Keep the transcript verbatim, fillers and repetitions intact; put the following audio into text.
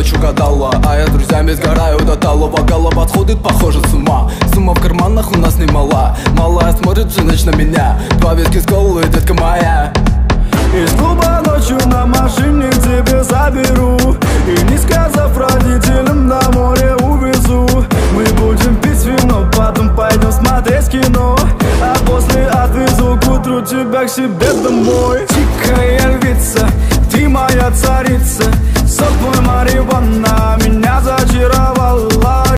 ночь угадала, а я с друзьями сгораю до талого. Голова сходит, похоже, с ума. Сумма в карманах у нас немала. Малая смотрит всю ночь на меня. Два виски с колой, детка моя. Из клуба ночью на машине к тебе заберу, и не сказав родителям, на море увезу. Мы будем пить вино, потом пойдем смотреть кино, а после отвезу к утру тебя к себе домой.